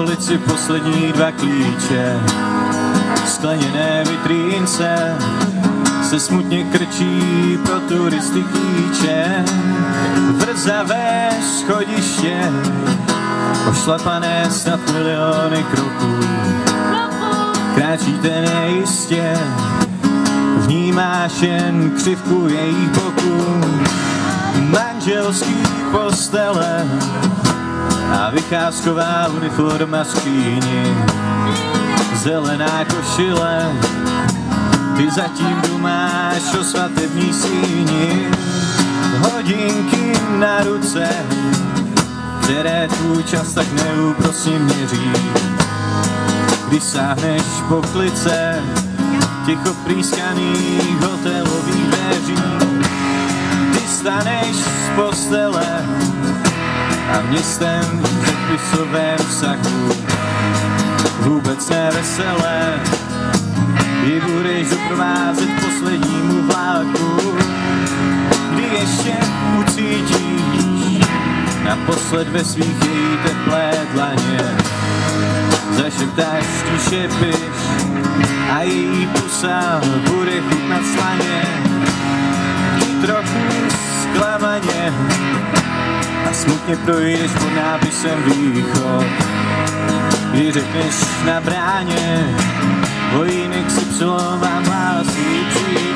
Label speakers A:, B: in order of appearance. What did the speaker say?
A: ulici poslední 2 klíče. Skleněné vitrínce se smutně krčí pro turisty klíče. Vrzavé schodiště, ošlapané snad miliony kroků. Kráčíte nejistě, vnímáš jen křivku jejich boků. Manželský postele a vycházková uniforma skříni. Zelená košile, ty zatím dumáš o svatební síni. Hodinky na ruce, které tvůj čas tak neúprosně měří. Když sáhneš po klice těch oprýskaných hotelových dveří. Ty staneš z postele a městem v předpisovém vsaku vůbec neveselé ji budeš doprovázet poslednímu vláku. Kdy ještě ucítíš naposled ve svých její teplé dlaně, zašeptáš tiše piš a její pusa bude chutnat slaně. Trochu zklamaně a smutně projdeš pod nápisem východ, kdy řekneš na bráně vojínek si vám hlásí přijít.